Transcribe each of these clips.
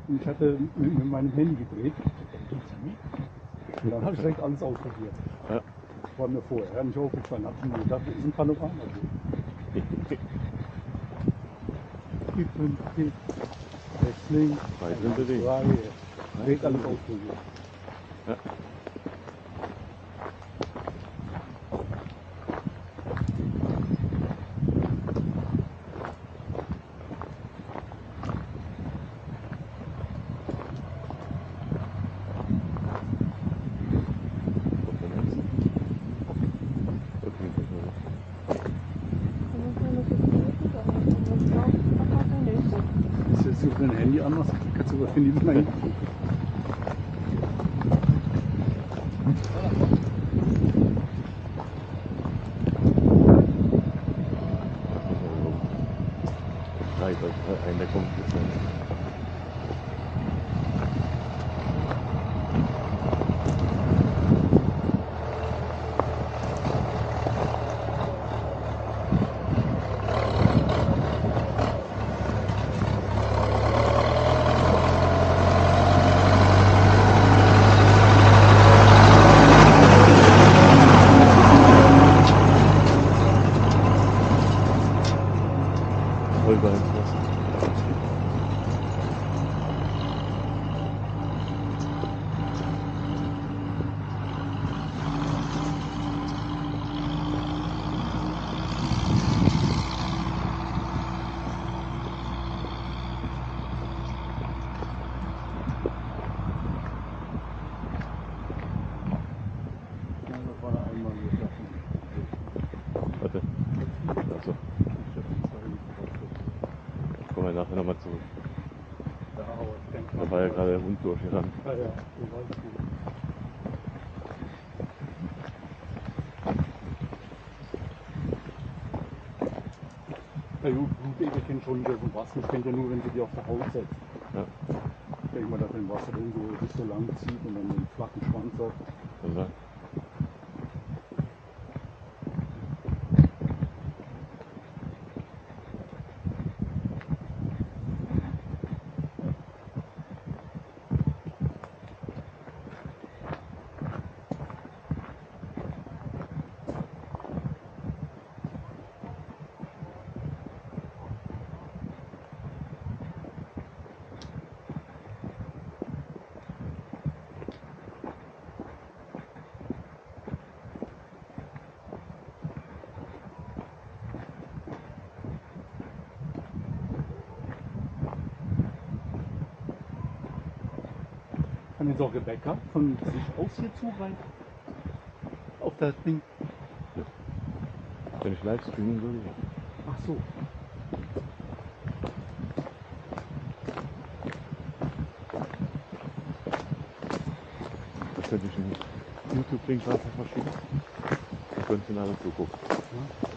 Und ich hatte mit meinem Handy gedreht. Und dann habe ich direkt alles ausprobiert. Ja. War mir vorher nicht aufgefallen. Habe ich mir gedacht, das ist ein Panorama. Rechts, links. Weit sind bewegt. Direkt alles ausprobiert. Ja. Das ist jetzt, wenn du dein Handy anmachst, kannst du über Handy mal hin. Einer kommt jetzt nicht. Voll beim Wasser. Warte. Also. Kommen wir nachher nochmal zurück. Da war ja gerade der Hund durchgerannt. Ja, ja, so war es gut. Ja, Blutegel kennt schon wieder vom Wasser. Ich kennt ja nur, wenn sie die auf der Haut setzt. Ja. Ich denke mal, dass wenn Wasser drin so lang zieht und dann den flachen Schwanz hat. Ja. Kann jetzt auch Rebecca von sich aus hier zugreifen? Auf das Ding? Wenn ich live streamen würde, ja. Ach so. Das könnte ich in YouTube-Link einfach verschieben. Dann könnt ihr alle zugucken. Ja.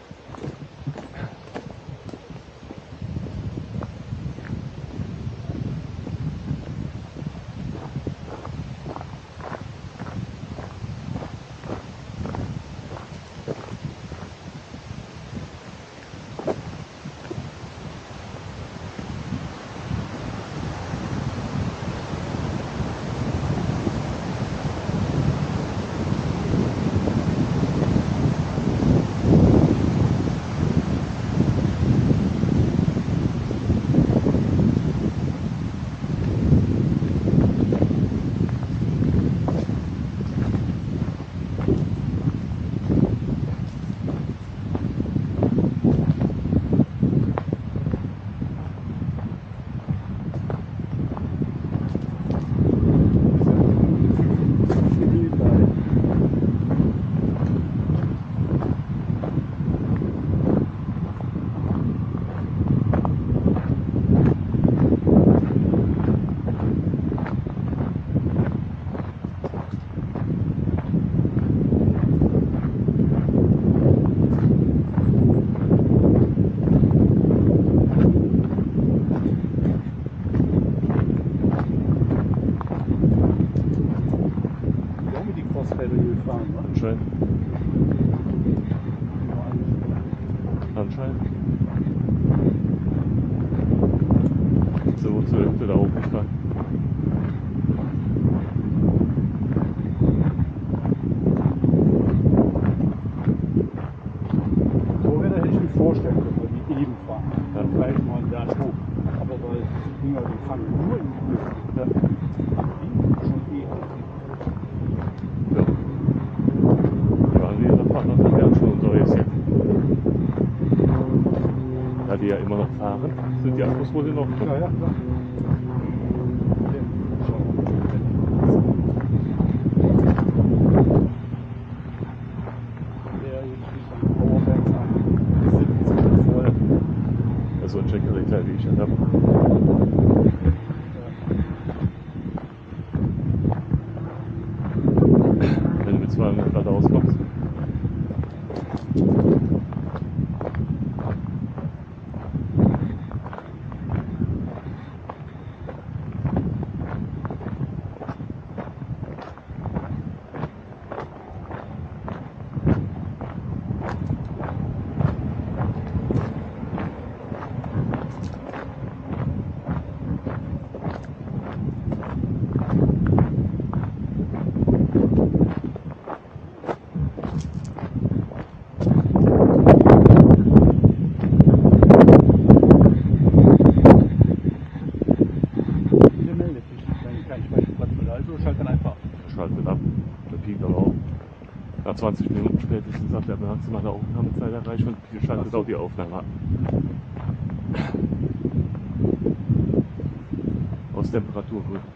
Anscheinend. Anscheinend. So zur Hälfte da hochgefahren. genau, die fahren nur in die Lüfte. Ja. Die schon eh. Ja. Ja, die fahren noch ganz schon unterwegs. Da die ja immer noch fahren, sind die Akkus wohl noch drin. Ja, ja, klar. Der jetzt nicht am Powerbank an 70 voll. Also ein Checker-Teil, wie ich ja habe. Wenn du mit 200 Grad auskommst. Der meldet sich, wenn kein Speicherplatz mehr da ist, oder schaltet dann einfach ab. Schaltet ab. Der piept aber auch. Nach 20 Minuten spätestens hat der maximale Aufnahmezeit erreicht und schaltet auch die Aufnahme ab. Aus Temperaturgründen.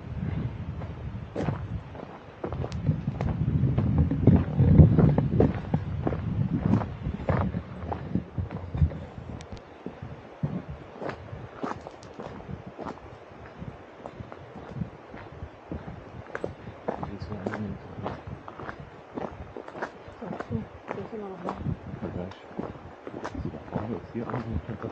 Hier an den Treppe.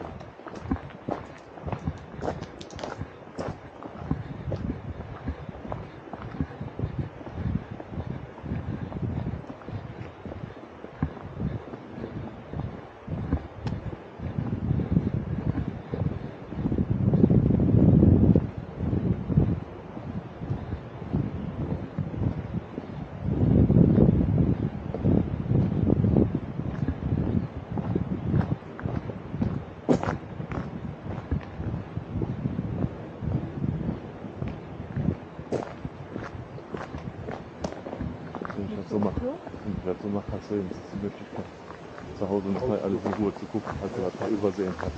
Wenn ich das so mache, hast du eben die Möglichkeit, zu Hause noch mal alles in Ruhe zu gucken, falls du was mal übersehen kannst.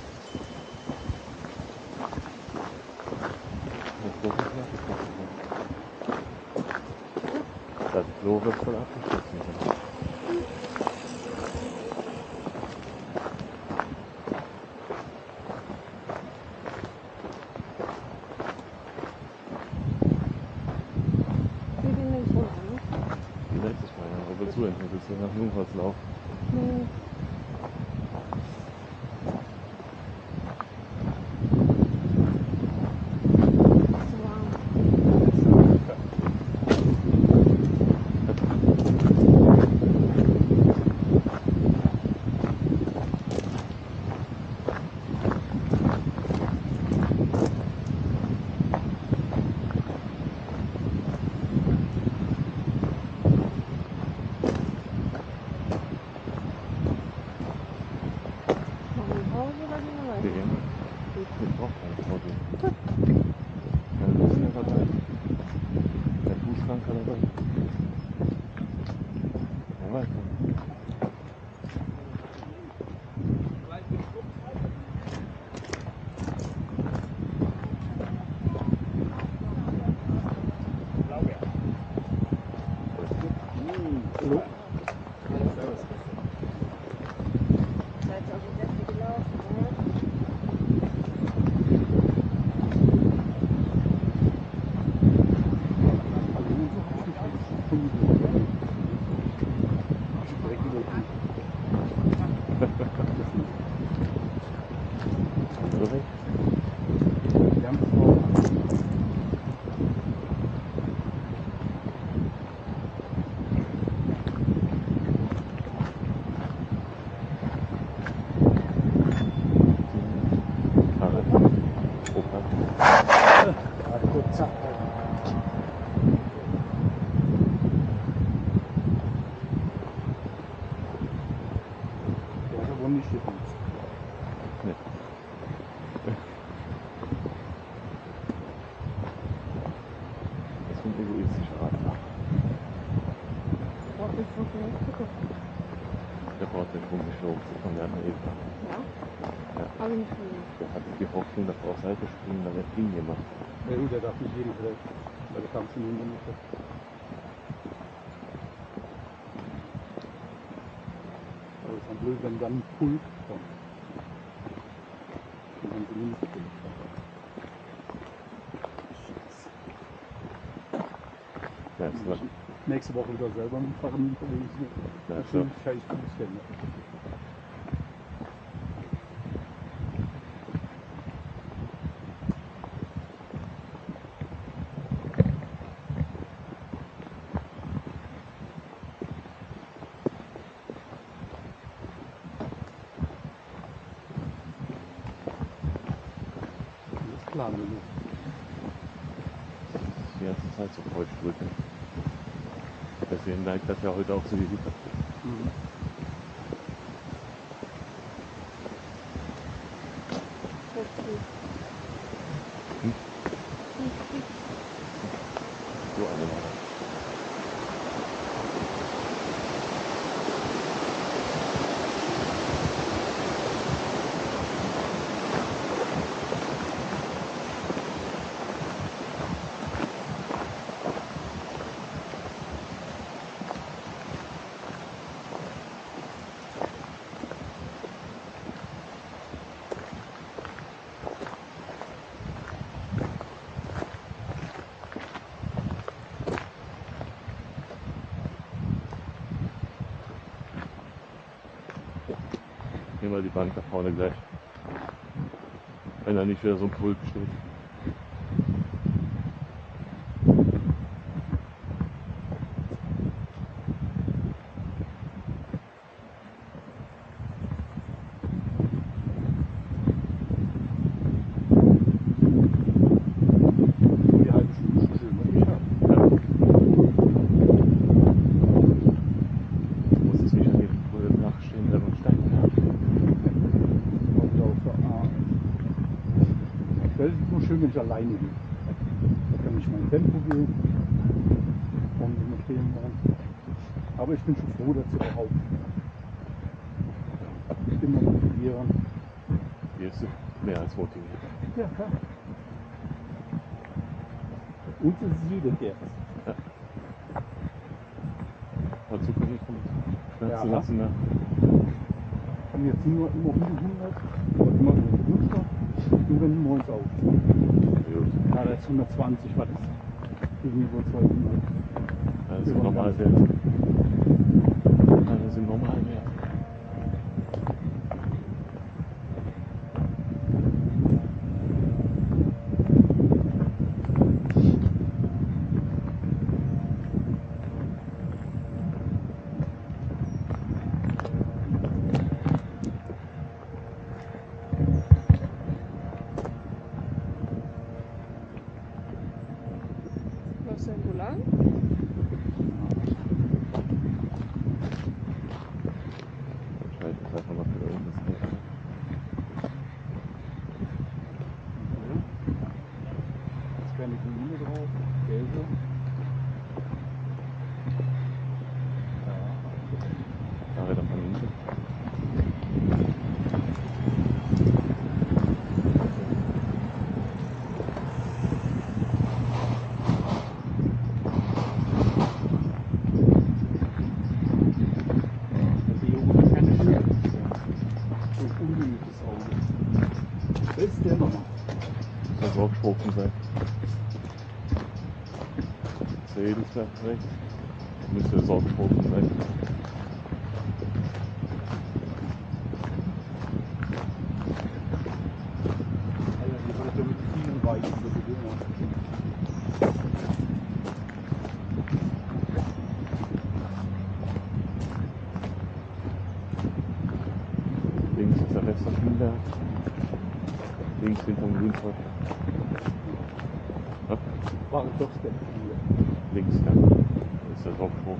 Das Klo wird voll abgeschlossen. Wie letztes Mal, ja. Aber zu Ende, willst du nach Jungholz laufen? Nee. Zu warm. Machen wir Pause oder gehen wir weiter? Ich brauche keine Pause. Keine Lust mehr dabei. Der Fußschrank kann dabei. Ja, weiter. Seid ihr auf die Sätze gelaufen, oder? Oder weg? Fahrrad. Opa. Der hat aber nicht gefunden. Nee. ein egoistischer Radler. Braucht nicht so viel Zucker. Der braucht den Funkenschlauch von der Eva. Ja? Ja. Habe ich nicht gesehen. Der hat die Hoffnung, dass er auf Seite springen, dann wird ihn gemacht. Ja gut, der darf nicht jeden vielleicht. Weil der kam schon in der Aber es ist dann blöd, wenn dann ein Pult kommt. Und dann sind die nicht Pult. Ja, ist klar. Nächste Woche wieder selber mit dem Fahrrad unterwegs. Ja, Das klar. sind scheiß Fußgänger. Das ist klar, Lulu. Die ganze Zeit so Kreuzstrücke. Deswegen neigt das ja heute auch zu die Lippe. Mhm. Das ist gut. Hm? Nicht gut. So eine war das. Nehmen wir die Bank da vorne gleich. Wenn da nicht wieder so ein Pult steht. Die halbe Stunde schon schön, was ich habe. Ja. Muss es wieder neben dem Dach stehen, wenn man Stein hat. Und auf der A. Das ist nur schön, wenn ich alleine gehe. Da kann ich mein Tempo gehen. Und immer stehen bleiben. Aber ich bin schon froh, dass sie überhaupt immer motivieren. Hier ist sie mehr als motiviert. Ja, klar. Und es ist jeder der. Mal zugucken, kommt Schmerzen Ja. lassen. Ne? Haben jetzt nur immer um die 100 oder immer so runter. Nur wenn die morgens auf. Gut. Ja, das ist 120 war das. Gegenüber 200. Das ist normal wert. Das sind normal wert. Was denn so lang? Scheiße, das einfach mal für unten das Ding. Jetzt keine Grüne drauf, gelbe. Ja. Fahrräder von hinten. Das hier oben keine Tür. So ein ungeübtes Auge. Das ist der nochmal. Das soll auch gesprochen sein. Mercedes rechts. Müsste das auch gesprochen sein. Also die Leute mit vielen Weichen so Bewohner. Links ist der Westerschenberg. Links hinterm Grünzeug. Ja, War doch der hier. links, ja. Das ist der Rockspruch.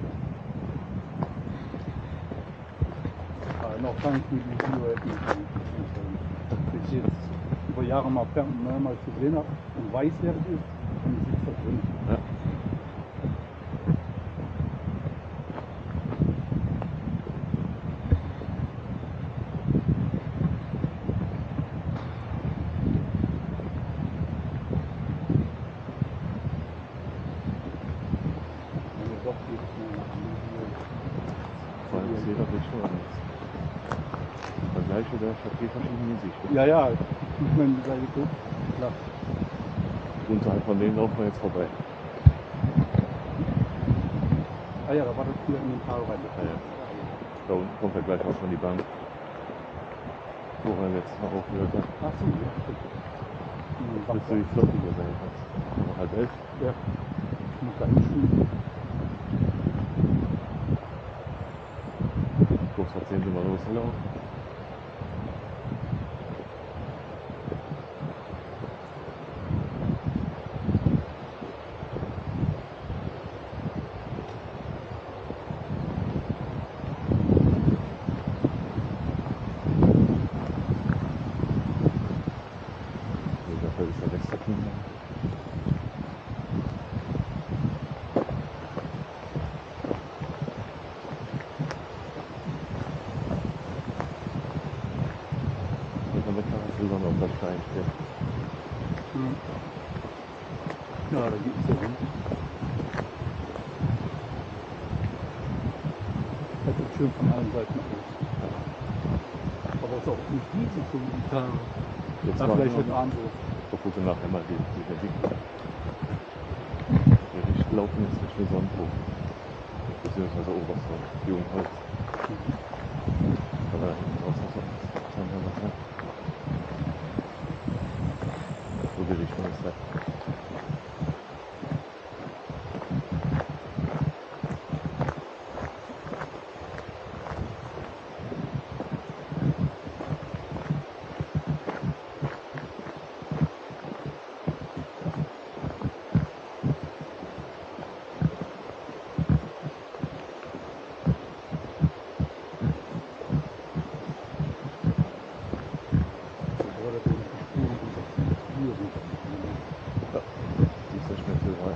Noch gar nicht mit dem Video hätten können. Bis ich jetzt über Jahre mal mehrmals gesehen habe und weiß, wer es ist, und sitzt da drin. Ja. schon anders. Vergleiche der Stadt verschiedene Sichten. Ja, ja, tut man bei geguckt. Klar. Unterhalb von denen laufen wir jetzt vorbei. Ah ja, da war das hier in den Tal rein. Ja, ja. Da unten kommt ja gleich auch schon die Bank. Wo wir letztes Mal aufgehört haben. Ach so, ja, stimmt. Willst du wie flott die hier sein kannst? Um 10:30? Ja. Ich muss da hinschieben. Kurz vor 10 sind wir losgelaufen. Dafür ist der Rest Kinder. Und dann kann man drüber auf das Stein stehen. Hm. Ja, da geht es ja hin. Das ist schön von allen Seiten aus. Aber es ist auch nicht riesig, so wie die Tage. Jetzt Ja, machen vielleicht wir heute Abend so. so gucke nachher mal die Dick. Der Richt laufen jetzt Richtung Sonnenhof. Beziehungsweise Oberstdorf, Jungholz. Aber da hinten draußen ist noch schauen wir mal rein. So die Richtung ist da. Oder das ist die Spur, die hier sind. Ja, die ist nicht mehr viel weit.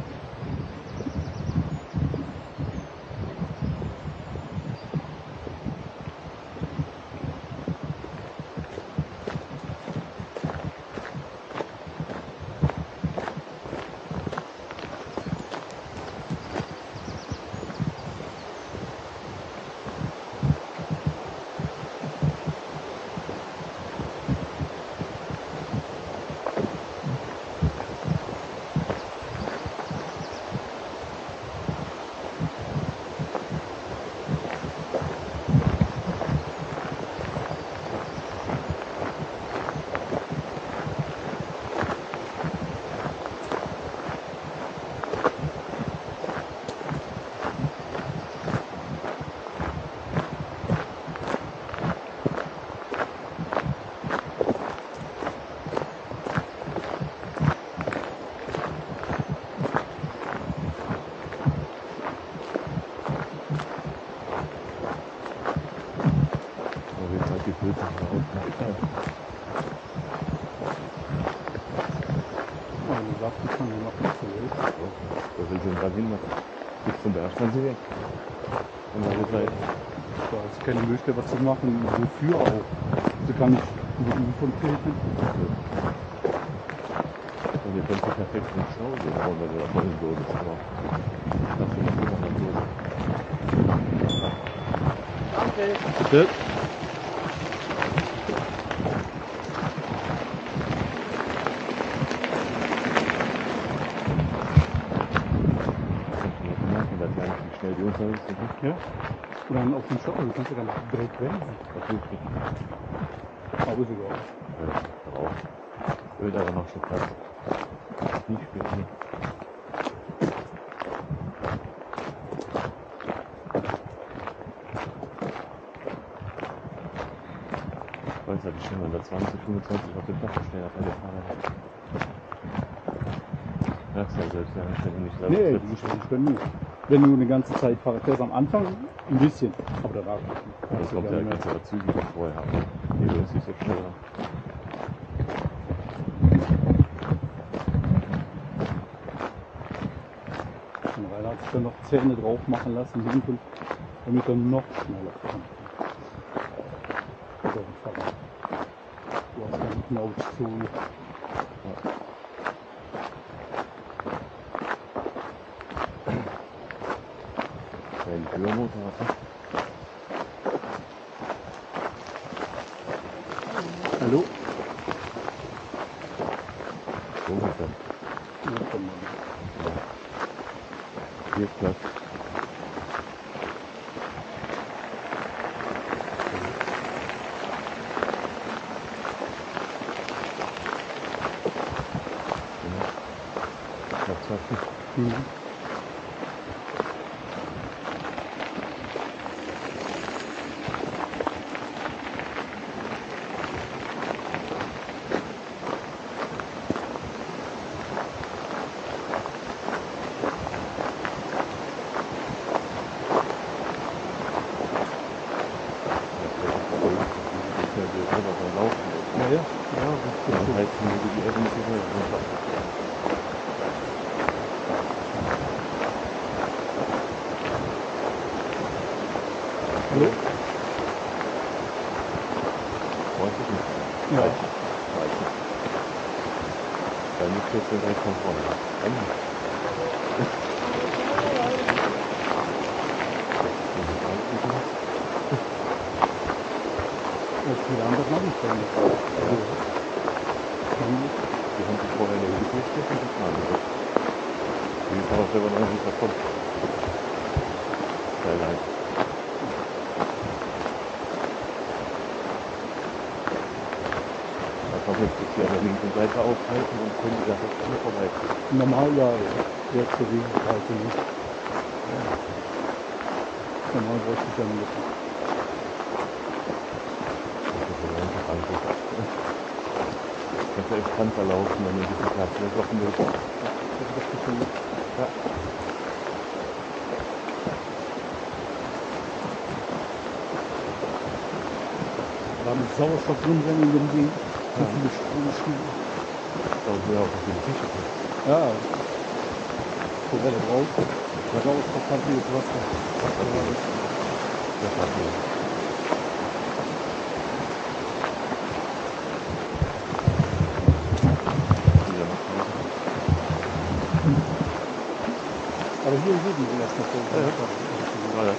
Aber jetzt halt die Pilze mal aufmachen. Ja, du sagst, die kann ja noch nicht so ist. Da will sie dran hin machen. Bis zum Berg kann sie weg. Von der Seite. Da ist keine Möglichkeit, was zu machen. Wofür auch? Sie kann nicht über die Ufern treten. Und ihr könnt sie perfekt ins Schau gehen, wenn du da wollen würdest. Aber das ist nicht immer so. Danke. Bitte? Das ist eigentlich wie schnell die unterwegs sind. Ja. Und dann auf dem Schau, du kannst ja dann direkt wenden. Das hilft nicht. Aber ist egal. Drauf. Wird aber noch schon Platz. Nicht viel. Ich weiß ja, die stehen da 20, 25 auf dem Dach stehen, da fährt der Fahrer. Merkst du ja selbst, wenn du nicht selber Nee, trittst. die Geschwindigkeit können nicht. Wenn du eine ganze Zeit Fahrrad fährst, am Anfang ein bisschen, aber danach nicht. Das kommt ja ganz aber zügiger vorher. Hier ist nicht so schnell. Und Rainer hat sich dann noch Zähne drauf machen lassen, hinten, damit er noch schneller kann. So, Fahrrad. Du hast dann Knautschzone. Wenn die Türmotor hat. Ja, komm mal. Hier ist Platz. Mhm. Ja, ja, das ist heißt, die Ebene runter. Hallo? Weiß ich nicht. Ja. Weiß ich. Dann ist jetzt direkt von vorne. Viele haben das noch nicht drin. Die haben sich vorher nicht gefürchtet und die fahren das. Die ist aber selber noch nicht davon. Sehr leid. Da kommt jetzt bis hier an der linken Seite aufhalten und können die da rechts an mir vorbeiziehen. Normal ja, jetzt so wie ich halte nicht. Normal bräuchte ich ja nicht. Kannst du echt Panzer laufen, wenn du ein bisschen Platz lässt auf dem Weg. Ja. Da mit Sauerstoff drin sein in dem Ding. So viele Stromschienen. Da sind ja auch so viele Tische. Ja. Forelle drauf. Sauerstoff hat wie jetzt Wasser. Das hat mir. Aber hier sieht man erst noch so. Ja.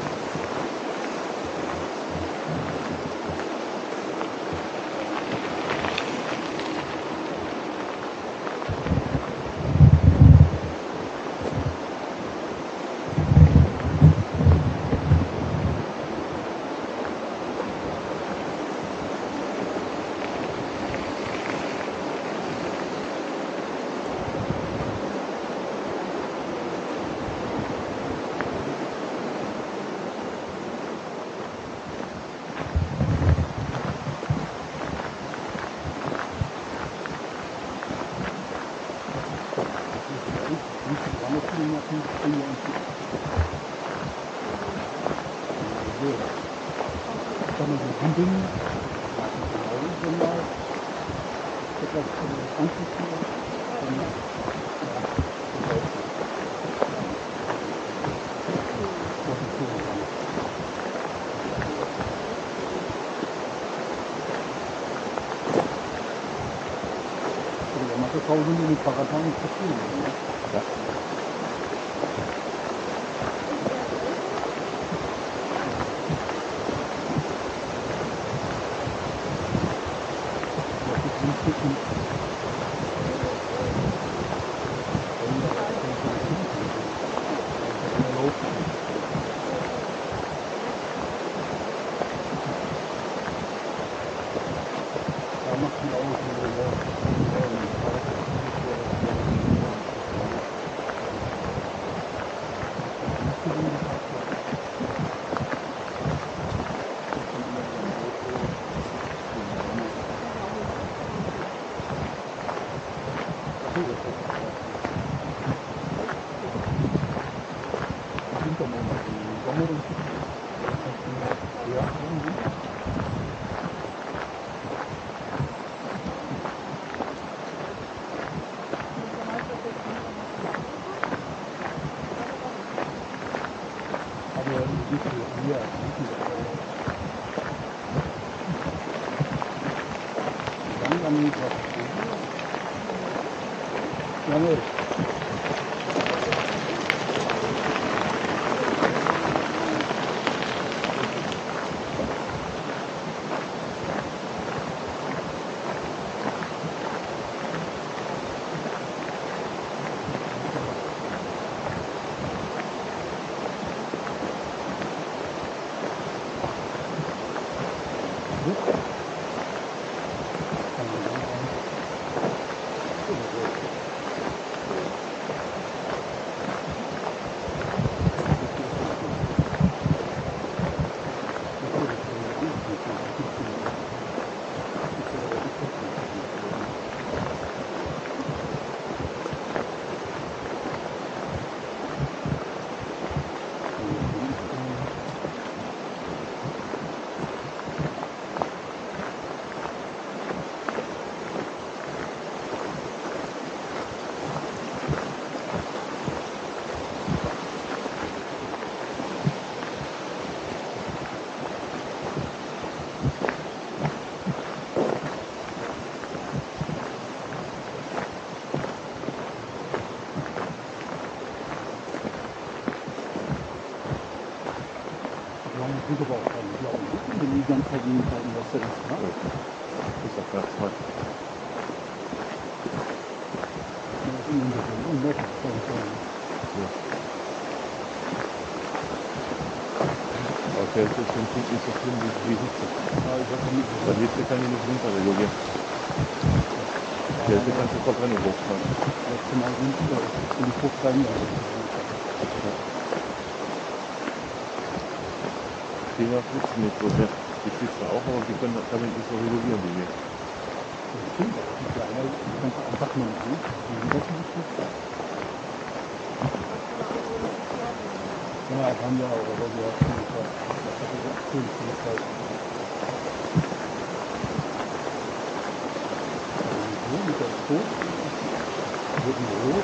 Kann man so humpeln, wenn mal etwas anzuziehen. Das Hause mit Fahrradfahren nicht passieren. Ja. Da macht die Augen Jawohl. bringt aber auch keinen Glauben, wenn die ganze Zeit hinhalten, was da ist. Ne? Das ist auch ganz toll. Das ist unmöglich. Ja. Okay, das ist im Prinzip nicht so schlimm wie Hitze. Ja, ich hab nicht Weil Hitze kann ich nicht runterregulieren. Die Hitze kannst du Verbrennung hochfahren. letzte Mal sind die Fruchtreihen Kinder sitzen nicht so sehr. Die sitzen auch, aber die können das damit nicht so regulieren wie wir. das stimmt, die Kleine, die kannst du einfach nur machen. Ja, das haben wir auch, aber wir haben schon gesagt, das hat so cool viel Zeit. So, mit der Tod, wird mir rot.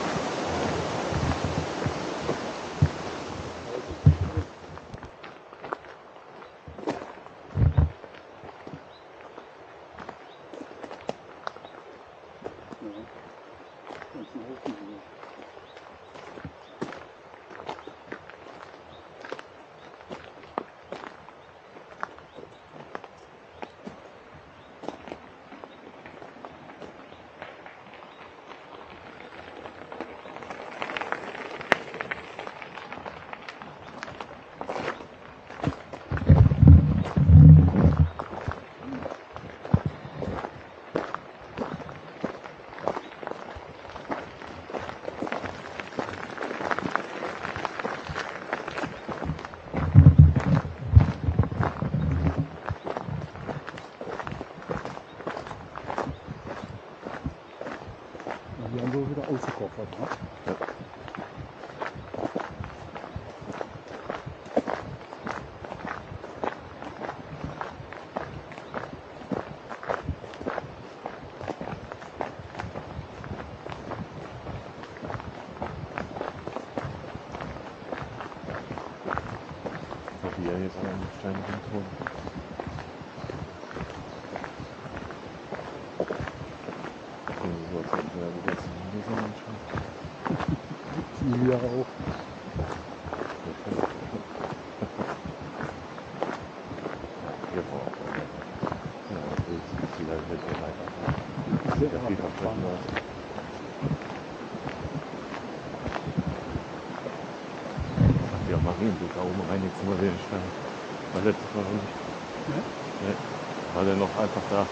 Die haben so wieder ausgekoffert. Ne? Die ja jetzt einen Stein rumtun. So, als hätten wir wieder zum Sonne anschauen. Viele Jahre auch. Hier vor Ort. Ja, das ist vielleicht nicht so weit. Sehr Der Friedhof abgefahren. Ja, Marienburg da oben rein, jetzt sind wir wieder Stein. War letztes Mal noch nicht. Ja? Ne? War der noch einfach da.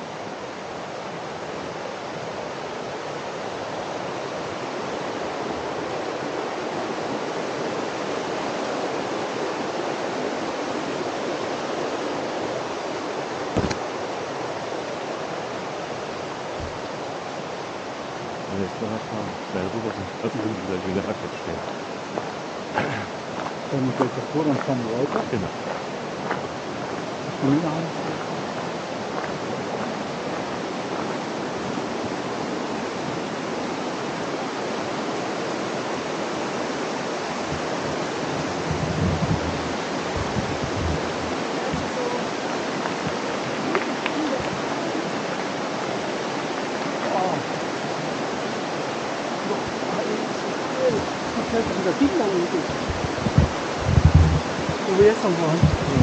Und jetzt mal schnell rüber. Also sind die gleich wieder Racket stehen. Wenn ich gleich davor, dann fahren wir weiter. Genau. Und in der Hand. Wo wir jetzt noch waren.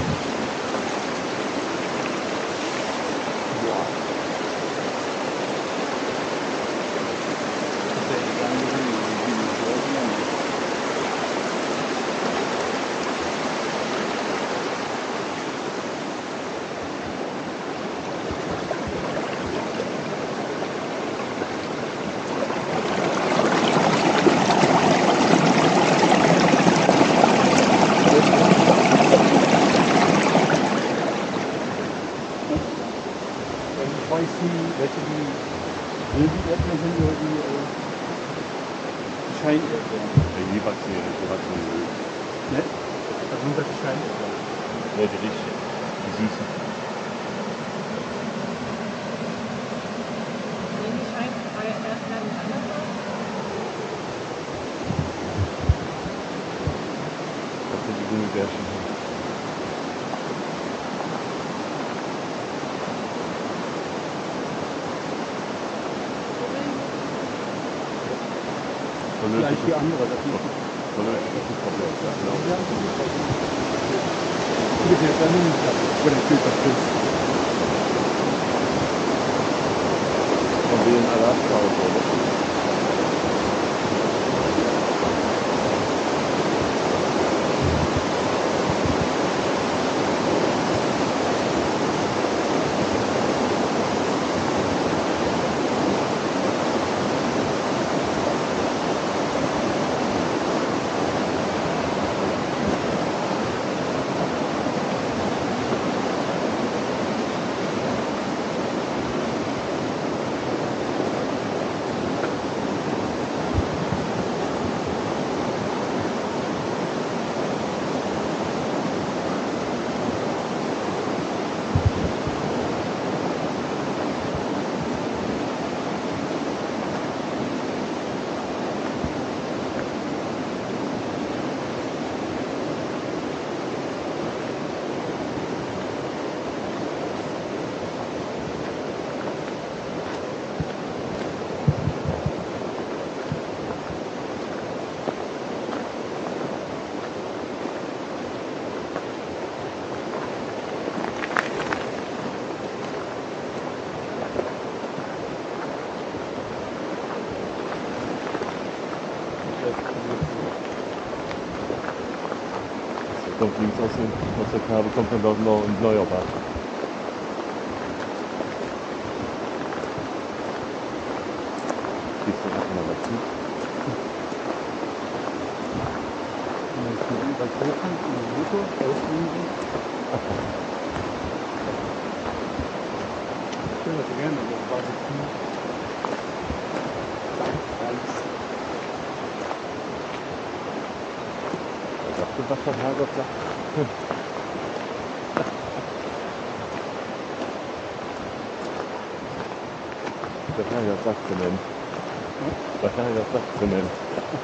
Ich weiß nicht, welche die Babyäpfel sind oder die Scheinäpfel. Die wachsen hier nicht, die wachsen in Öl. Ne? Das sind das die Scheinäpfel. Ne, die richtigen. Die süßen. Sehen die Scheinäpfel anders aus? Das sind die Gummibärchen. Vielleicht die andere. Das ist Verlötet ist ein Problem. Ja, genau. ja, Bitte, dann nimm ich das. Oder ich will das Bild. Von denen Alaska und so. Ne? Kommt links aus der Kabel, kommt dann dort noch ein neuer Bad. Gehst du einfach mal dazu? Bei Hochhand in den Motor auslösen. Ich will das gerne, aber das war so viel. Sagst du, was der Herrgott sagt? Der Herrgott sagt zu nennen. Der Herrgott sagt zu nennen.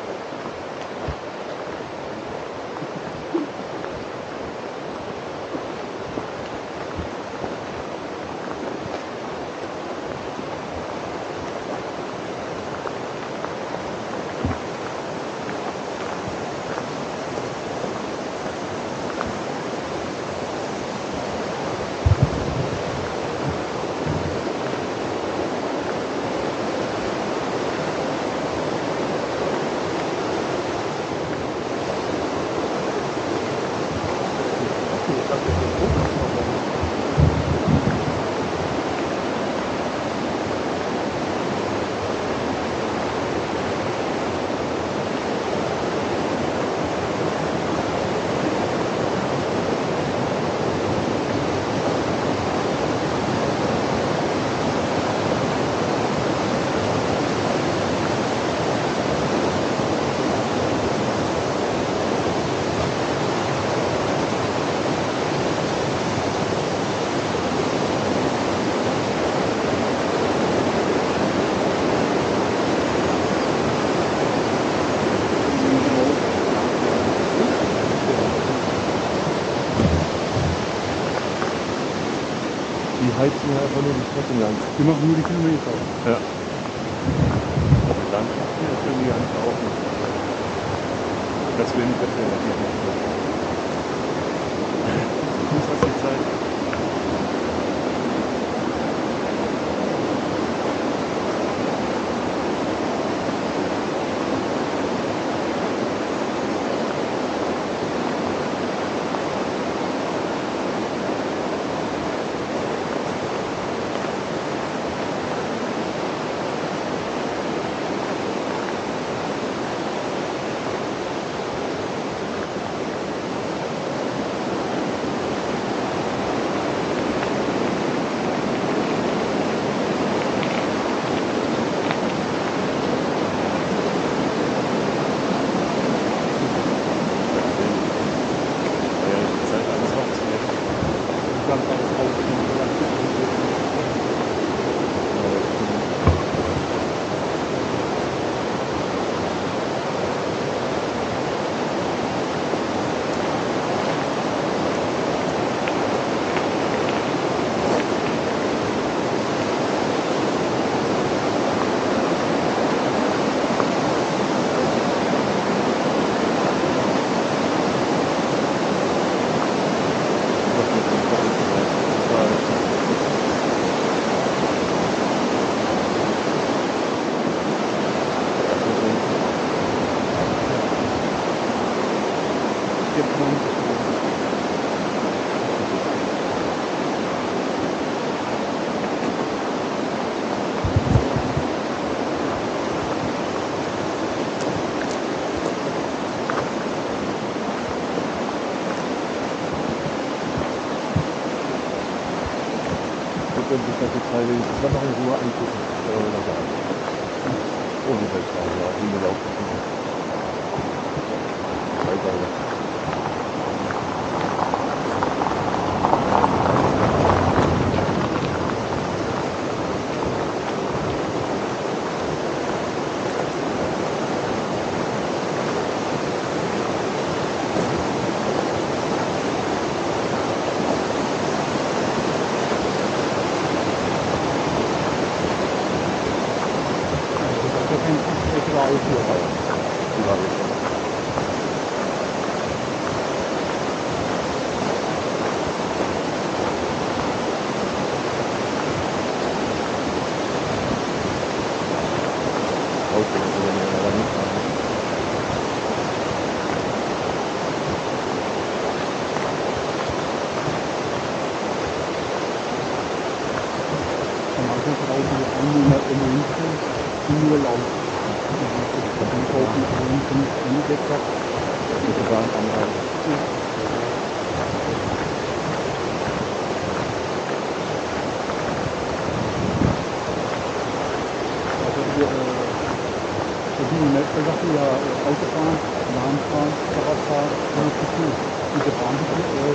Die heizen ja einfach nur die Strecke lang. Die machen nur die Kilometer. Ja. Die Landschaft hier ist irgendwie ganz auch nicht. Das will nicht, dass wir natürlich nicht so. Muss das die Zeit? Wenn sich das jetzt halt dann noch in Ruhe angucken, oder sagen. Ohne Weltraum, ja, hingelaufen sind. Autofahren, Bahnfahren, Fahrradfahren, alles zu tun. Diese Bahn schneller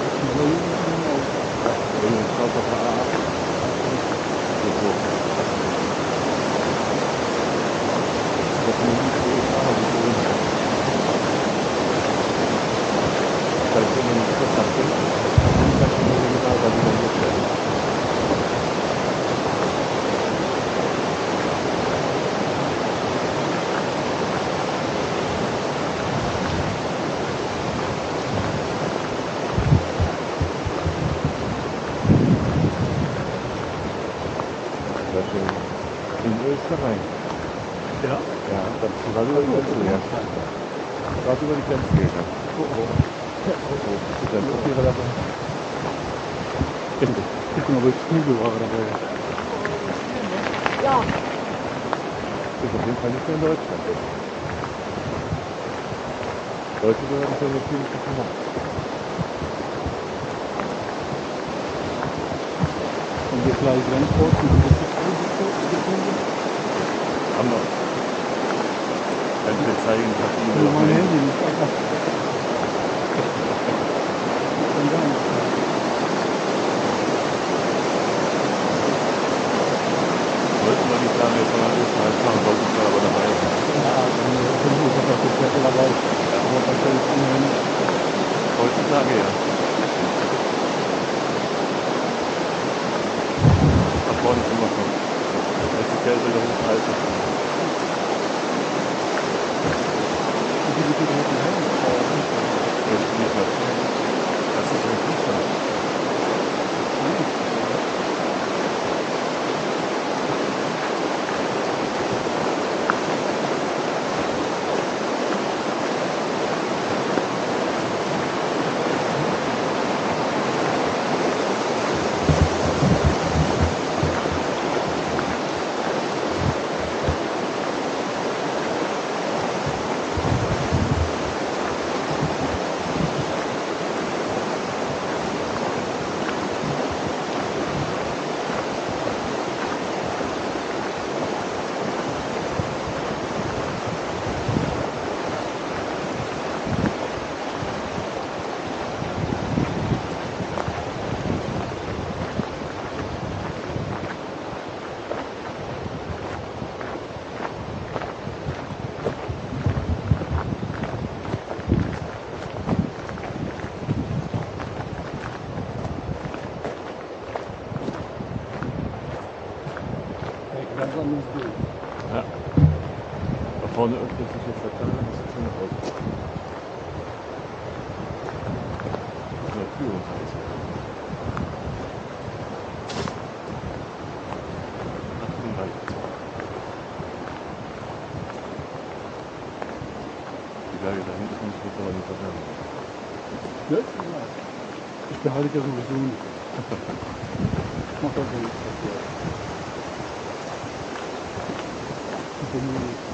in Österreich. Ja? Ja, das ist gerade über die Grenze gegangen. Gerade über die Grenze gegangen. Dann ist ihre dabei. Ich bin aber Spiegel war dabei. Ja. Ist auf jeden Fall nicht mehr in Deutschland. Deutsche Behörden können jetzt viel nicht machen. Und wir gleich Grenzposten, die das Haben wir. Kann ich dir zeigen, ich habe die nur mein Handy nicht einfach. wollten wir nicht sagen, jetzt mal Österreich fahren, sollten wir aber dabei sein. Ja, dann finde ich das jetzt besser dabei. Aber das soll ich anhören. Heutzutage ja. Nach vorne sind wir schon. Als die Kälte wieder hochhalten. Das ist nicht mehr. Das ist nicht mehr. Ganz anderes Bild. Ja. Da vorne öffnet sich jetzt der Kanal, das ist schon aus. Das ist eine Führungshaus. 38. Die Lage da hinten kann ich jetzt aber nicht verstanden. Ja, ich behalte ja sowieso nicht. Ich mache also nichts verkehrt. Ich bin nur nicht.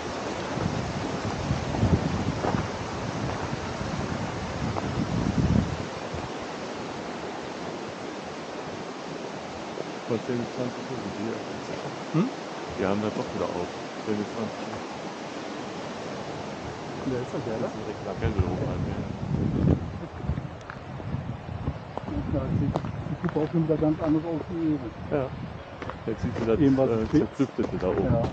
Vor 10 bis 20 Uhr sind die hier. Die haben da doch wieder auf. 10 bis 20 Uhr. Wer ist das, der da? Das ist direkt nach Gänsehof halt, ja. Ja, die Puppe auch wieder ganz anders aus wie eben. Ja. Jetzt siehst du das Eben was spitz. Zerklüftete da oben. Ja.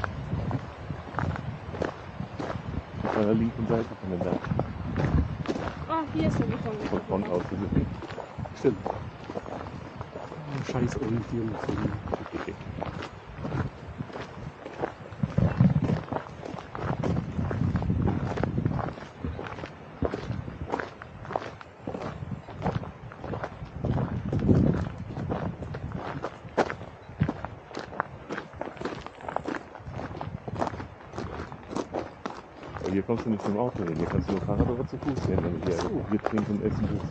Auf der linken Seite von dem Berg. Ah, hier ist der Beton. Von Front aus gesehen. Stimmt. Scheiß Orientierungssinn. Aber hier kommst du nicht mit dem Auto hin. Hier kannst du nur Fahrrad oder zu Fuß hin, wenn du hier Bier trinken und essen willst.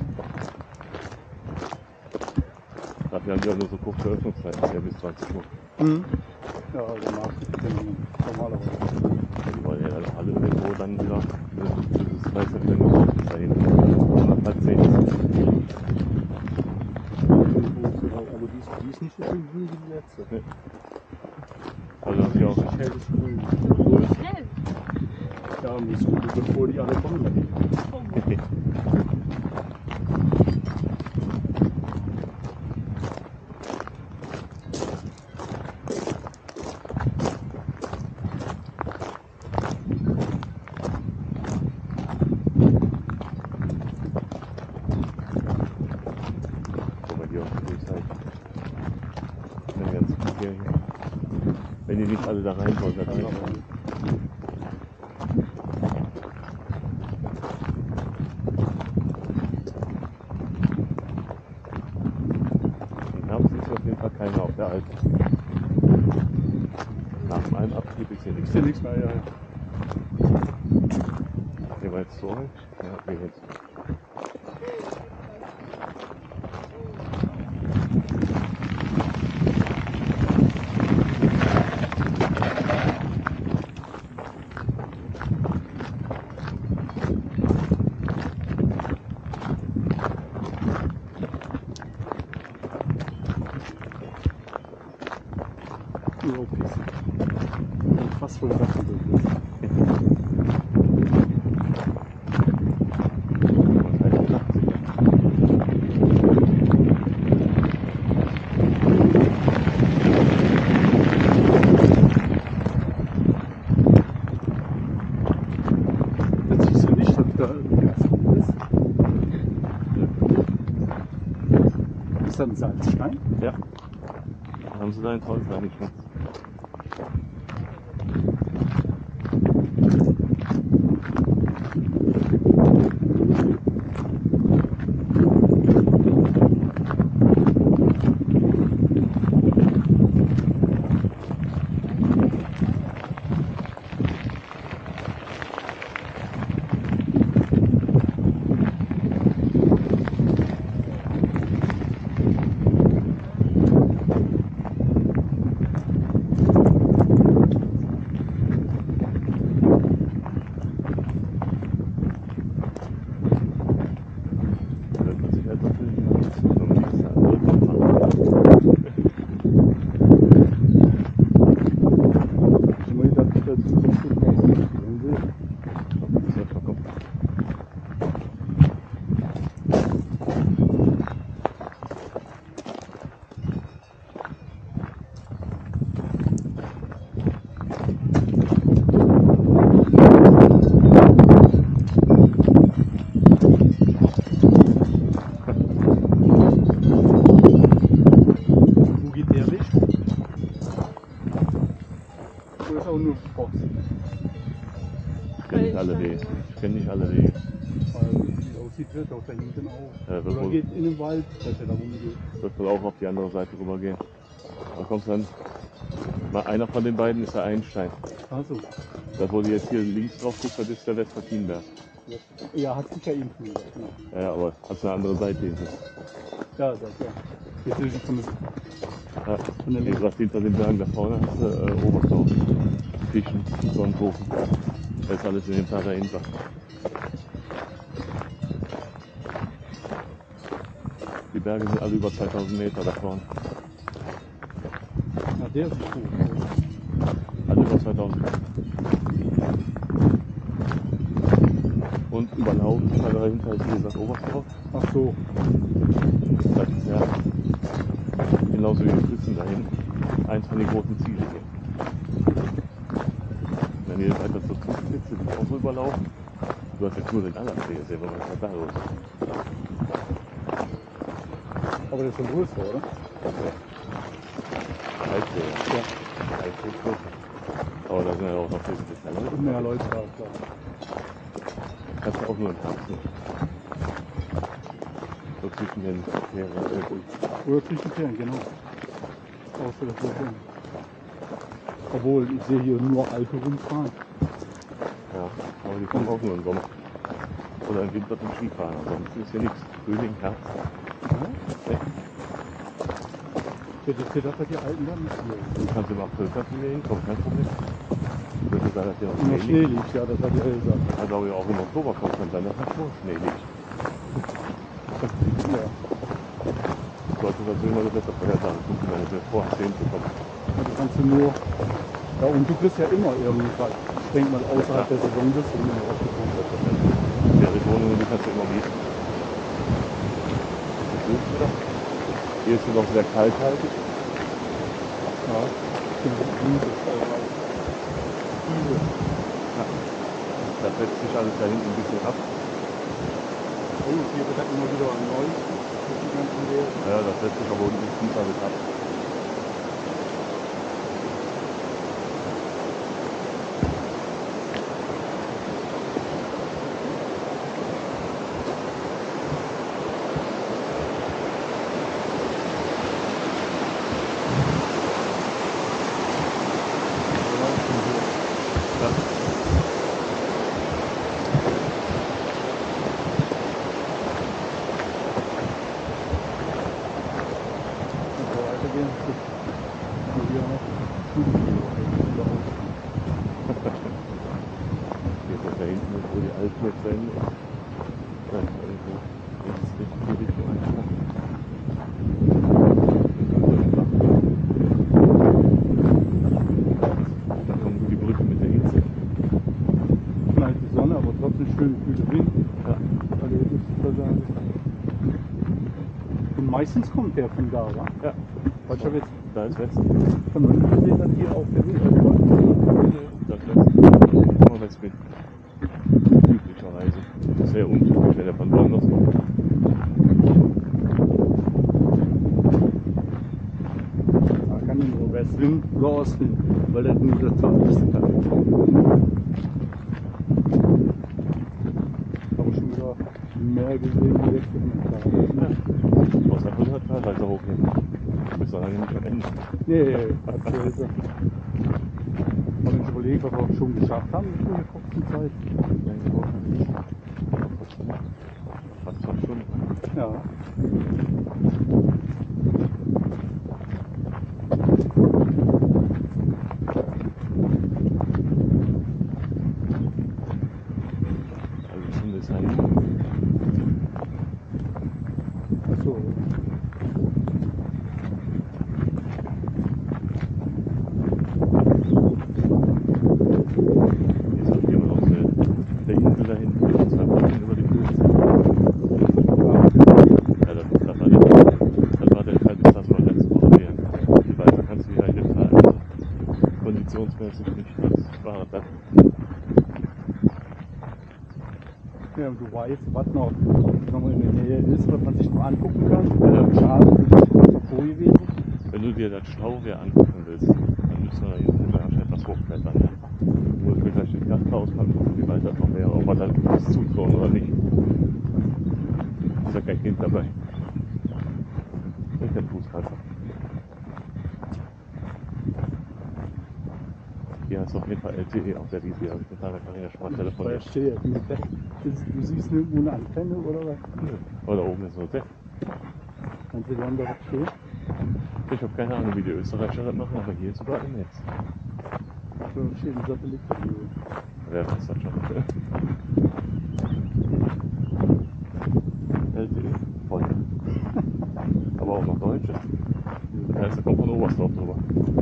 Dafür haben die auch nur so kurze Öffnungszeiten, ja bis 20 Uhr. Mhm. Ja, also Nachrichten normalerweise. Die wollen ja dann alle irgendwo dann wieder, das weiß ja wieder nur noch bis dahin. Nach halb 10. Aber die ist nicht so schön grün wie die letzte. Nee. Also das ist ja auch Richtig helles Grün. Hell. Ja, und die ist gut, bevor die alle kommen. Wenn die nicht alle da rein wollen, dann rein. Im Herbst ist auf jeden Fall keiner auf der Alten. Nach dem einen Abtrieb ist hier nichts. Ist ja nichts mehr, ja. Gehen wir jetzt so rein? Ja, gehen wir jetzt. Europis. Fast voll Sachen drin. Jetzt siehst du nicht, dass da Gas ist. Ist das ein Salzstein? Ja. Da haben sie da ein tolles reingeschmissen. Ich kenne nicht alle Wege. Ich kenne nicht alle Wege. Wie aussieht, wird auch da hinten auch. Ja, wird Oder wohl- geht in den Wald, dass er da rumgeht. Wird wohl auch auf die andere Seite rüber gehen. Da kommst du dann. Mal einer von den beiden ist der Einstein. Achso. Da wo du jetzt hier links drauf guckst, das ist der Westpartienberg. Ja, hat sich ja eben schon gesagt. Ja, Ja, aber hast eine andere Seite hinten. ja das, ja. Jetzt will ich von der Ja. Von der Wie Linken. gesagt, hinter den Bergen da vorne hast du Oberstdorf, Fischen, Sonnenhofen. Das ist alles in dem Tal dahinter. Die Berge sind alle über 2000 Meter da vorne. Ja, der ist gut. Alle über 2000 Meter. Und über Laufen, dahinter ist wie gesagt Oberstdorf. Ach so. Das ist ja genauso wie die Füssen da hinten. Eins von den großen Zielen hier. Wenn ihr weiter zur Zugspitze die auch so überlaufen, du hast jetzt nur den Allersee gesehen, was ist da los? Aber der ist schon größer, oder? Eissee, Ja. Eissee ist größer. Aber da sind ja auch noch wesentlich mehr Leute. Mehr Leute da, klar. Kannst du auch nur im Herbst sehen. So zwischen den Ferien irgendwie. Oder zwischen Ferien, genau. Außer der Ferien. Obwohl, ich sehe hier nur Alte rumfahren. Ja, aber die kommen auch nur im Sommer. Oder im Winter zum Skifahren. Ansonsten ist hier nichts. Frühling, Herbst. Ja? Ich hätte gedacht, dass die Alten dann nicht hier sind. Du kannst im April hier hinkommen, kein Problem. Ich würde sagen, dass hier noch Immer Schnee Schnee liegt. liegt, ja, das hat die Elle gesagt. Also auch im Oktober kommt kann sein, dass noch vor Schnee liegt. Ja. Sollte das immer das Wetter vorher sagen, gucken, wenn wir vor 10 zu kommen. Also kannst du nur. Ja, und du bist ja immer irgendwann. Ich denke mal, außerhalb der Saison bist du immer rausgekommen. Die Wohnungen, die kannst du immer mieten. Das ist gut, oder? Hier ist es noch sehr kalthaltig. Ja. Diese. Da setzt sich alles da hinten ein bisschen ab. Oh, hier wird halt immer wieder neu. Die ganzen Wege. Ja, das setzt sich aber unten tiefer mit ab. Ja. Und so weitergehen. Und hier noch Hier ist das da hinten, wo die Alpen jetzt zu Ende ist. Da ist irgendwo links die Richtung einfach. Da kommt die Brücke mit der Hitze. knallt die Sonne, aber trotzdem schön kühle Wind. Ja. Also das ist total. Und meistens kommt der von da, wa? Ja. Weil ich habe jetzt Da ist Westen. von unten gesehen, dass hier auch der Wind kommt. Das Westen. Immer Westwind. Üblicherweise. Sehr untypisch, wenn er von woanders kommt. Da kann ich nur Westwind oder Osten, weil das nur der Tag ist. Habe ich schon wieder mehr gesehen, wie jetzt in der Ja. Außer von der teilweise hochnehmen. Du bist doch lange nicht am Ende. Nee, aktuell ist er. Wenn ich überlege, was wir auch schon geschafft haben in der kurzen Zeit. Fast 2 Stunden. Ja. Also Stunde ist dahin. Achso. Hier ist auch jemand aus der Insel da hinten. 2 Brücken über die Flüsse. Ja, das war der Teil, bis das mal letzte Woche wäre. Die Weise kannst du hier in dem Fall also konditionsmäßig nicht als wahre Platte. Ja, und du weißt, was noch in der Nähe ist, was man sich noch angucken kann. Schade, das ist schon davor gewesen. Wenn du dir das Stauwehr angucken willst, dann müsst du da hinten wahrscheinlich etwas hochklettern. Ja. Du musst mir gleich den Gasthaus angucken, wie weit das noch wäre, ob man da was zutrauen oder nicht. Ist ja kein Kind dabei. Ich bin Fußkreis. Hier hast du auf jeden Fall LTE auf der Wiese, habe ich mit deiner Karina schon mal Da telefoniert. steht du siehst nirgendwo eine Antenne oder was? Aber da oben ist so ein Deck. Kannst du dann dort stehen? Ich habe keine Ahnung, wie die Österreicher das machen, aber hier ist überall im Netz. So steht ein Satellit. Wer weiß das schon? LTE, voll. Aber auch noch Deutsche. Das heißt, da kommt von Oberstdorf drüber.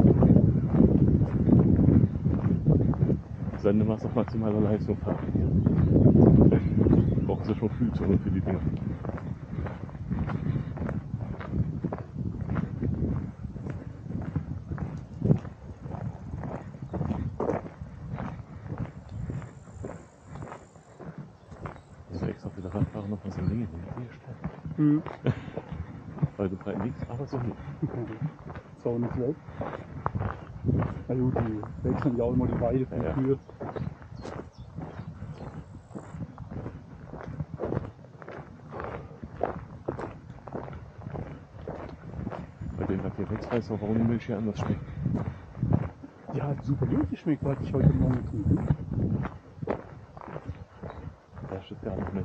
Sendemast auf maximaler Leistung fahren hier. Brauchen sie schon Fühlzungen für die Dinge. Also extra für das Radfahren noch mal so Dinge hier stellen. Weil du breit liegst, aber so nicht. So nicht weg. Na gut, die wechseln ja auch immer die Weide von Ja. Kühe. Bei denen hat hier wächst, weiß auch, warum die Milch hier anders schmeckt. Ja, hat super gut geschmeckt, hatte ich heute Morgen getrunken. Da steht gar nicht Milch.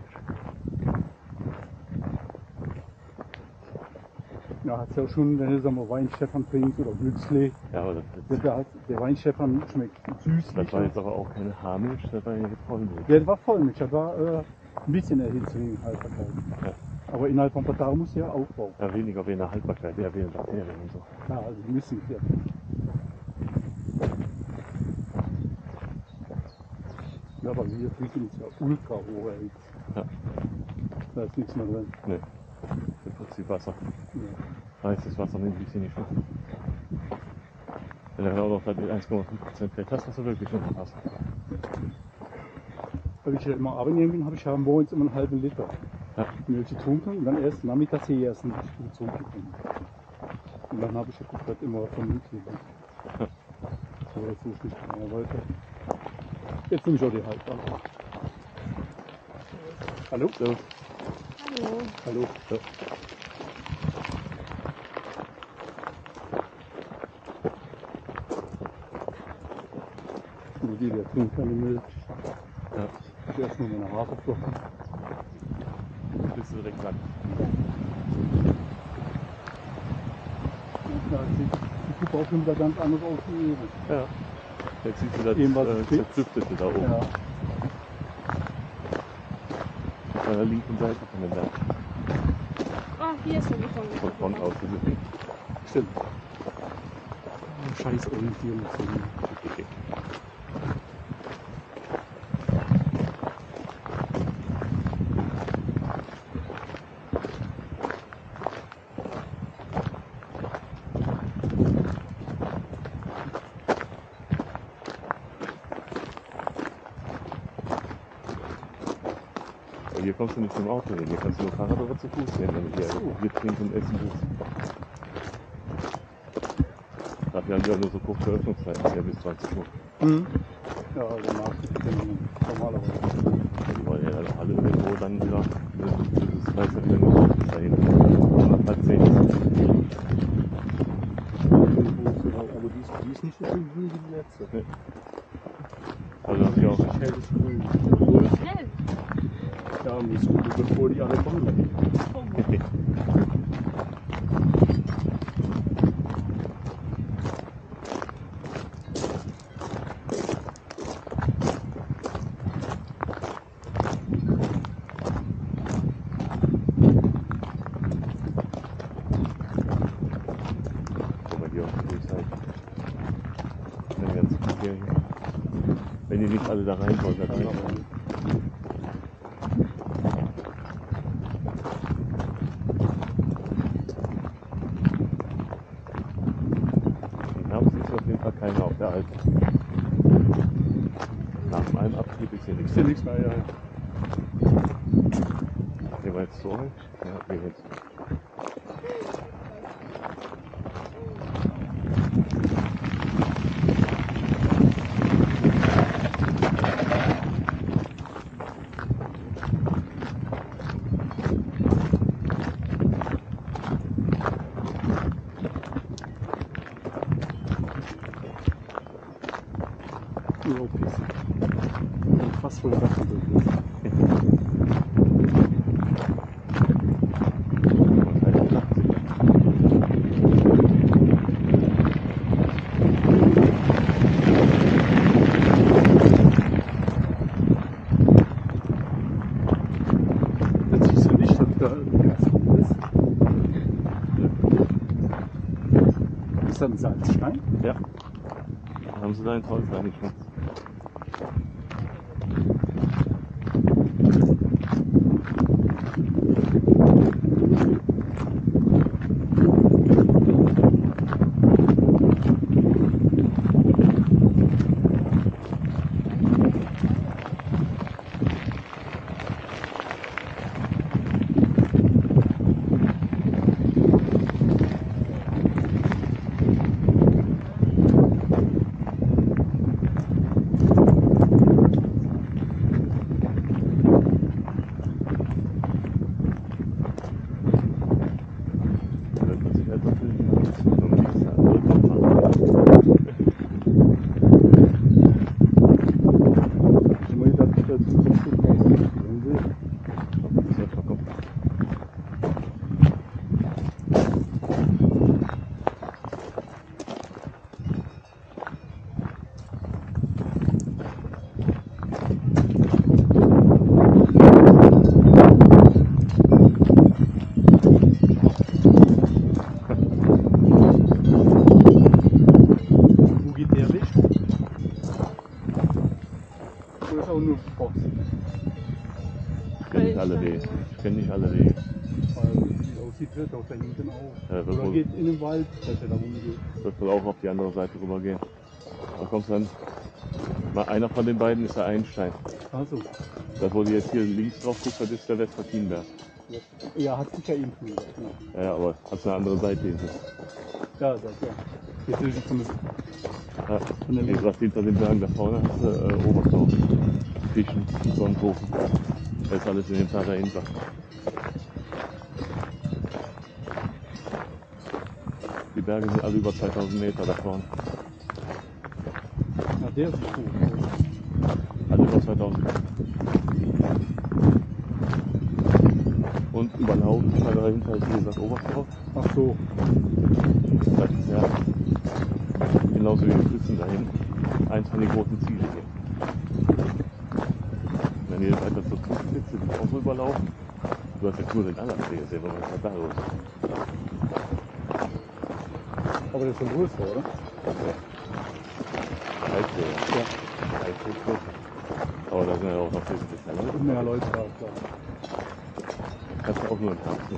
Ja, hat es ja auch schon, wenn du sagen wir, Weinstefan trinkt oder Glückslee. Ja, aber Der Weinstefan schmeckt süßlich. das war jetzt aber auch keine Haarmilch, das war ja Vollmilch. Der war Vollmilch, das war ein bisschen erhitzt wegen Haltbarkeit. Ja. Aber innerhalb von ein paar Tagen muss ja aufbauen. Ja, weniger wegen der Haltbarkeit, eher wegen Bakterien und so. Ja, also die müssen ja. Ja, aber wir trinken es ja ultra hoch erhitzt. Ja. Da ist nichts mehr drin. Nee, im Prinzip Wasser. Ja. Heißes Wasser nimmt sich hier nicht mehr. Wenn er auch noch mit 1,5% fällt, hast du wirklich noch Wasser. Wenn ich ja immer arbeiten bin, habe ich ja morgens immer einen halben Liter Ja. Milch getrunken und dann erst nachmittags hier erst ein bisschen zurückgekommen. Und dann habe ich ja komplett immer von Milch getrunken. Ja. So, jetzt ist nicht mehr weiter. Jetzt nehme ich auch die Halbwahr. Hallo? So, Hallo. Hallo. so. Die trinkt keine Milch. Ja. Ich esse nur meine Haferflocken. Bist du direkt lang. Da sieht die Puppe auch schon wieder ganz anders aus wie eben. Ja. Jetzt siehst du Eben, was das es gibt. Zerklüftete da oben. Ja. Auf der linken Seite von dem Berg. Ah, hier ist der Beton. Von Front aus gesehen. Stimmt. Scheiß Orientierung. Okay. Aber hier kommst du nicht zum Auto hin, hier kannst du nur Fahrrad oder zu Fuß gehen, wenn du hier Bier trinken und essen willst. Gerade wir haben ja nur so kurze Öffnungszeiten, ja bis 20 Uhr. Ja, danach normalerweise. Die wollen ja dann alle irgendwo dann wieder, das weiß ja wieder nur bis dahin. Und halb 10 ist es. Aber die ist nicht so schön wie die letzte. Nee. Also das ist ja auch Helles Grün. Hell. Ja, und die ist gut, bevor die alle kommen. So bei dir auch die Zeit. Wenn die ganzen Bakterien. Wenn die nicht alle da rein wollen, dann rein. Im Herbst ist auf jeden Fall keiner auf der Alten. Nach dem einen Abschnitt ist hier nichts. Ist ja nichts mehr, ja. Gehen wir jetzt zurück? Ja, wir jetzt. Wahrscheinlich 80. Jetzt siehst du nicht, dass da irgendwas ist. Ist das ein Salzstein? Ja. Da haben sie da ein tolles reingeschmissen. Ich kenne nicht alle Wege. Ich kenne nicht alle Wege. Wie aussieht, hört auch da hinten auf. Ja, Oder geht in den Wald, dass er da rumgeht. Wird wohl auch auf die andere Seite rübergehen. Da kommst du dann. Mal einer von den beiden ist der Einstein. Also, Das, wo du jetzt hier links drauf guckst, das ist der Westverkienberg. ja, hat sich ja eben schon gesagt. Genau. Ja, aber hast eine andere Seite hinten. Ja, das, ja. Jetzt will ich von der Ja. Von der Wie gesagt, hinter den Bergen da vorne hast du Oberstdorf, Fischen, Sonnenhofen. Das ist alles in dem Tal dahinter. Die Berge sind alle über 2000 Meter da vorne. Ja, der ist hoch. Alle über 2000 Meter. Und über den Haupttal dahinter ist wie gesagt Oberstdorf. Ach so. Das ist ja genauso wie in Füssen da hinten. Eins von den großen Zielen hier. Wenn ihr weiter zur Zugspitze die auch so überlaufen, du hast jetzt nur den Allersee gesehen, was ist da los? Aber der ist schon größer, oder? Eissee, Ja. Eissee ist größer. Aber da sind ja auch noch viel Leute. Und mehr Leute da, klar. Das ist auch nur ein Tag.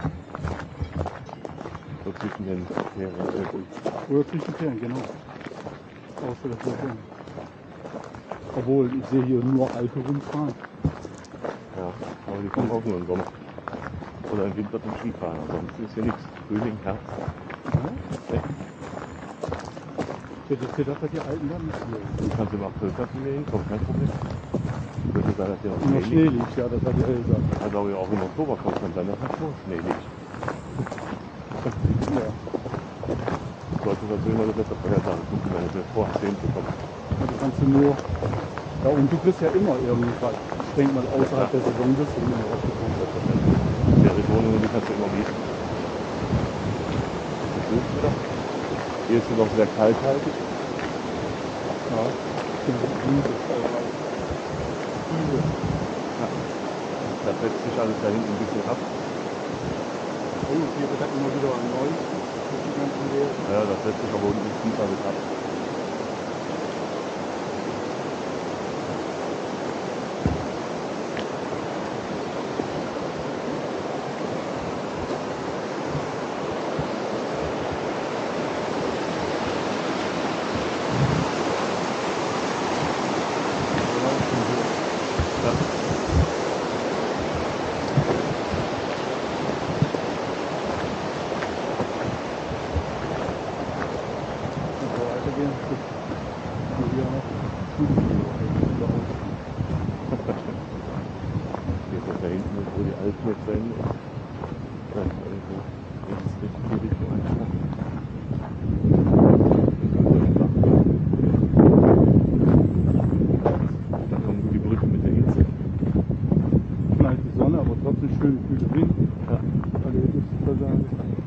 So zwischen den Ferien. Oder zwischen Ferien, genau. Außer das Ferien. Obwohl, ich sehe hier nur Alte rumfahren. Ja, aber die kommen auch nur im Sommer. Oder im Winter zum Skifahren. Ansonsten ist hier nichts. Frühling, Herbst. Ja? Nee. Ich hätte gedacht, dass die Alten dann nicht hier Du kannst im April kannst du hier hinkommen, kein Problem. Ich würde sagen, dass hier noch Immer Schnee Schnee liegt. liegt, ja, das hat die Elle gesagt. Also aber auch im Oktober kommt kann sein, dass noch vor Schnee liegt. Ja. Sollte natürlich immer das Wetter vorher sagen, wenn wir vor 10 zu kommen. Also kannst du nur. Ja, und du bist ja immer irgendwann. Ich denke mal, außerhalb der Saison bist du immer rausgekommen. Der Wohnungen, die kannst du immer mieten. Das ist gut wieder. Hier ist es noch sehr kalthaltig. Ja. Da setzt sich alles da hinten ein bisschen ab. Und hier wird halt immer wieder neu. Die ganzen Wege. Ja, das setzt sich aber unten tiefer mit ab. Ja. Und so weitergehen. Und hier noch. Hier ist das da hinten, wo die Alpen jetzt sein. Dann irgendwo rechts die Richtung einschlagen. Da kommt die Brücke mit der Hitze. schön kühler Wind. Ja. Also das ist da sagen.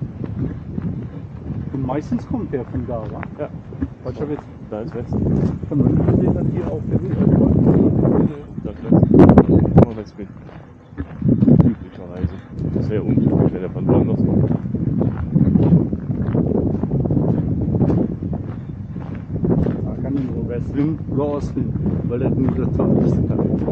Und meistens kommt der von da, wa? Ja. Weil ich habe jetzt Da ist Westen. von unten gesehen, dass hier auch der Wind kommt. Das Westen. Immer Westwind. Üblicherweise. Sehr untypisch, wenn er von woanders kommt. Da kann ich nur Westwind oder Osten, weil das nur der zweitlichste Teil ist.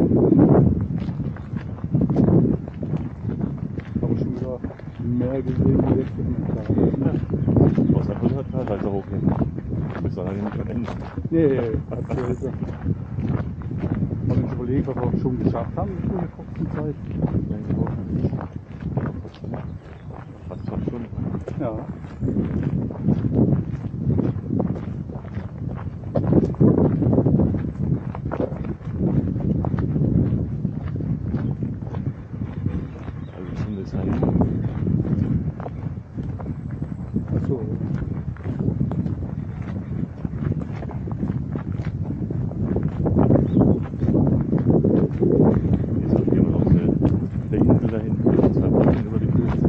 Habe ich schon wieder mehr gesehen, wie jetzt nicht da. Aus der 100 Grad weiter hochgehen. Bis dann nicht mehr Ende. Nee, absolut. Wenn ich überlege, was wir schon geschafft haben in der kurzen Zeit. Fast 2 Stunden. Ja. Also Stunde ist halt. Achso. Ist auch jemand auf der Insel da hinten. 2 Brücken über die Küste.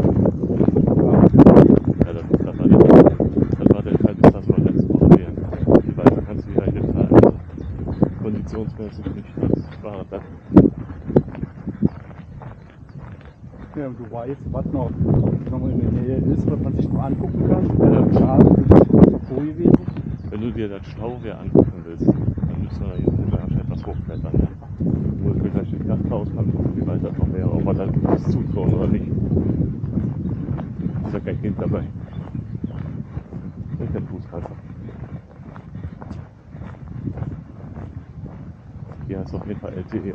Ja, das war der Teil, bis das mal letzte Woche wäre. Die weiter kannst du ja hier fahren. Konditionsmäßig nicht als Fahrrad. Ja, und du weißt, was noch in der Nähe ist, was man sich noch angucken kann. Ja. Schade, das ist so gewesen. Wenn du dir das Stauwehr angucken willst, dann müsst du da hinten etwas hochklettern. Ne? Du musst mir gleich die Karte auspacken, wie weit das noch wäre, ob man dann das zutrauen oder nicht. Ist ja kein Kind dabei. Ich bin Fußgänger. Hier ist auf jeden Fall LTE.